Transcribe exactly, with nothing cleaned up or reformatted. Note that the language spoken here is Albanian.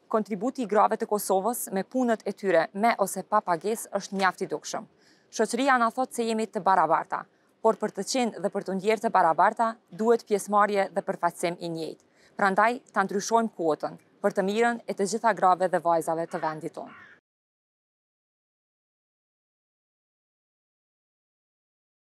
kontributi i grave të Kosovës me punët e tyre me ose pa pagesë është mjaft i dukshëm. Shoqëria na thot se jemi të barabarta, por për të qenë dhe për të ndjerë të barabarta, duhet pjesëmarrje dhe përfaqësim i njëjtë. Prandaj, ta ndryshojmë kuotën për të mirën e të gjitha grave dhe vajzave të vendit tonë.